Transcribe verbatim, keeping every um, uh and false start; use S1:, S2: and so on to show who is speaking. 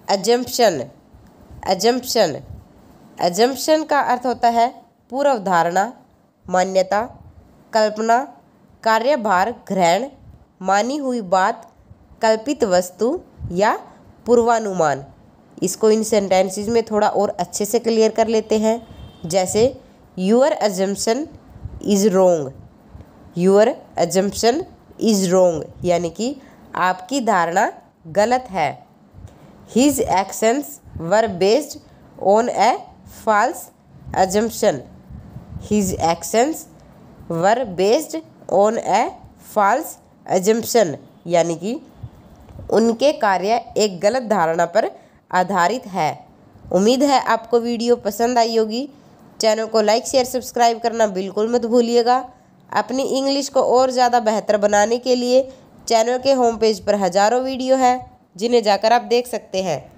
S1: Assumption, assumption, assumption का अर्थ होता है पूर्व धारणा, मान्यता, कल्पना, कार्यभार, ग्रहण, मानी हुई बात, कल्पित वस्तु या पूर्वानुमान। इसको इन सेंटेंसेस में थोड़ा और अच्छे से क्लियर कर लेते हैं। जैसे your assumption is wrong, your assumption is wrong, यानी कि आपकी धारणा गलत है। His actions were based on a false assumption, his actions were based on a false assumption, यानी कि उनके कार्य एक गलत धारणा पर आधारित है। उम्मीद है आपको वीडियो पसंद आई होगी। चैनल को लाइक शेयर सब्सक्राइब करना बिल्कुल मत भूलिएगा। अपनी इंग्लिश को और ज़्यादा बेहतर बनाने के लिए चैनल के होम पेज पर हज़ारों वीडियो है जिन्हें जाकर आप देख सकते हैं।